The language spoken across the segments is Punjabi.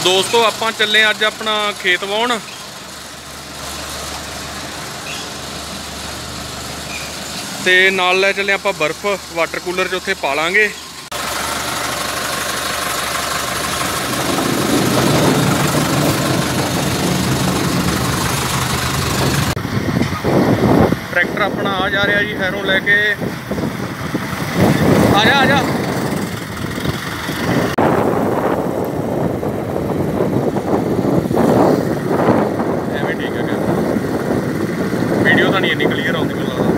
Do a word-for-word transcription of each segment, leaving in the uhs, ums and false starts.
दोस्तों आप चले अज अपना खेत वाउण ते नाल लै चले आप बर्फ वाटर कूलर च उत्थे पा लांगे। ट्रैक्टर अपना आ जा रहा जी हैरों लैके आ जा आ जा एवं ठीक है। वीडियो तो नहीं इन्नी क्लीयर आती मैं लगता।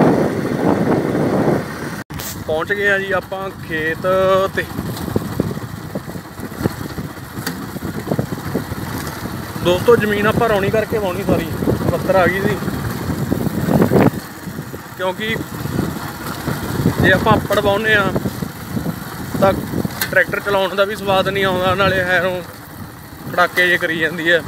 पहुँच गए जी आप खेत ते दोस्तों जमीन आप रौनी करके वाउनी सारी पत्थर आ गई थी क्योंकि जे आप अपड़ वाउने तो ट्रैक्टर चलाने का भी स्वाद नहीं आता, नाले हैरों खड़ाके जे करी जाती है।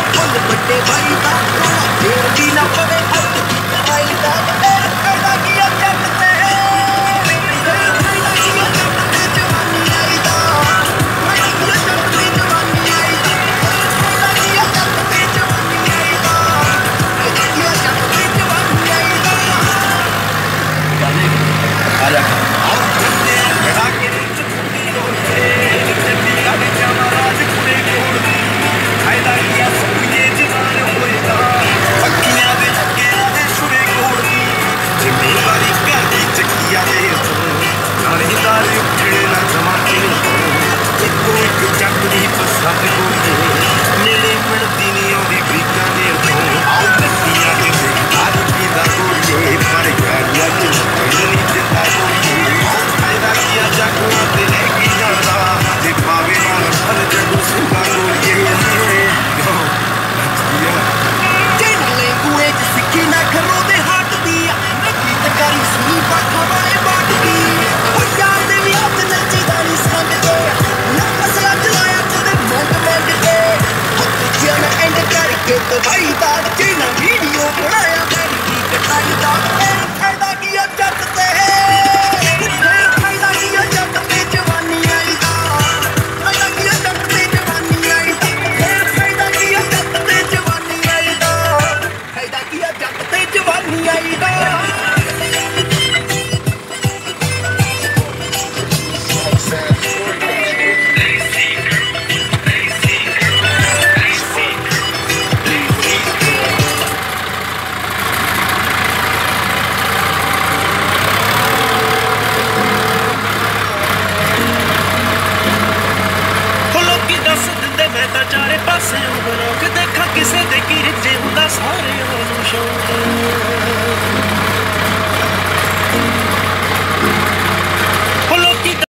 ਫੁੱਲ ਵੱਡੇ ਭਾਈ ਦਾ ਫੇਰ ਵੀ ਨਾ ਪਵੇ ਹੱਥ ਦੀ ਕਰਾਈ ਦਾ ਫੇਰ ਫਾਇਦਾ ਕੀ ਆ ਜੱਟ ਤੇ ਫੇਰ ਫਾਇਦਾ ਕੀ ਆ ਜੱਟ ਤੇ ਜਵਾਨੀ ਆਈ ਦਾ ਫਾਇਦਾ ਕੀ ਆ ਜੱਟ ਤੇ ਜਵਾਨੀ ਆਈ ਦਾ ਫਾਇਦਾ ਕੀ ਆ ਜੱਟ ਤੇ ਜਵਾਨੀ ਆਈ ਦਾ ਫਾਇਦਾ ਕੀ ਆ ਜੱਟ ਤੇ ਜਵਾਨੀ ਆਈ ਦਾ ਆ ਜਾ ਆਹ ਬੰਦੇ ਖੜਾ ਕੇ ਚੁੱਕੀ ਹੋਏ ਜੱਟੀ ਕਾਲੇ ਜਾਵਾ ਰਾਜ ਕੁੜੇ ਕੋਲ ਫਾਇਦਾ ਕੀ ਆ ਸੁਣੀਏ ਜਵਾਨ ਹੋਏਗਾ ਪੱਕੀਆਂ ਦੇ ਲੱਗੇ ਤੇ ਸੁਰੇ ਕੋਲ ਦੀ ਜ਼ਿੰਮੇਵਾਰੀ ਘਰ ਦੀ ਚੱਕੀਆਂ ਦੇ ਨਾਲੇ ਦਾਰੇ ਉੱਠਣੇ ਨਾ ਜਮਾਤੇ ਇੱਕੋ ਇੱਕ ਜੱਟ ਦੀ ਪਸੰਦ ਕੋਲੇ ਨੇੜੇ ਮਿਲਦੀ ਨਹੀਂ ਆਉਂਦੀ ਬੀਕਾਂ ਦੇ ਤੋਂ ਆਉ ਲੱਕੀਆਂ ਦੇ ਆਜ ਪੀਂਦਾ ਕੋਲੇ ਪਰ ਗਾੜੀਆਂ ਚ ਨਹੀਂ ਦਿੰਦਾ ਕੋਲੇ ਫਾਇਦਾ ਕੀ ਆ ਜੱਗਾਂ ਤੇ ਲੈ ਕੇ ਜਾਂਦਾ ਤੇ ਪਾਵੇ ਨਾਲ ਹਰ ਜੱਗੂ ਸਿੰਘਾਂ ਕੋਲੇ ਲੈਂਗੂਏਜ ਸਿੱਖੀ ਨਾ ਖਰੋ ਦੇ ਹੱਟ ਦੀ ਗੀਤ ਕਰੀ ਸੁਣੀ ਬਾਖਾ ਵਾਲੇ ਬਾਟ ਦੀ ਉਹ ਯਾਰ ਦੇ ਵੀ ਹੱਥ ਨੱਚੀ ਦਾ ਨਹੀਂ ਸੰਗਦੇ ਨਾ ਮਸਲਾ ਚਲਾਇਆ ਤੇ ਮੰਗ ਮੰਗ ਕੇ ਹੱਥ ਜਿਹਾ ਨਾ ਐਂਡ ਕਰਕੇ ਦਵਾਈ ਦਾ ਜਿਹਨਾਂ ਵੀਡੀਓ ਬਣਾਇਆ ਮੈਂ ਕੀ ਕਟਾਈ ਦਾ ਫੇਰ ਫਾਇਦਾ ਕੀ ਆ ਜੱਟ ਤੇ ਫੇਰ ਫਾਇਦਾ ਕੀ ਆ ਜੱਟ ਤੇ ਜਵਾਨੀ ਆਈ ਦਾ ਫਾਇਦਾ ਕੀ ਆ ਜੱਟ ਤੇ ਜਵਾਨੀ ਆਈ ਦਾ ਫੇਰ ਫਾਇਦਾ ਕੀ ਆ ਜੱਟ ਤੇ ਜਵਾਨੀ ਆਈ ਦਾ ਫਾਇਦਾ ਕੀ ਆ ਜੱਟ ਤੇ ਜਵਾਨੀ ਆਈ ਦਾ ਲੋਕੀ ਦੱਸ ਦਿੰਦੇ ਮੈਂ ਤਾਂ ਚਾਰੇ ਪਾਸੇ ਬਲੋਕ ਦੇਖਾਂ ਕਿਸੇ ਦੇ ਕੀ ਰਿੱਜੇ ਹੁੰਦਾ ਸਾਰੇ ਉਹਨੂੰ ਸ਼ੌਂਕ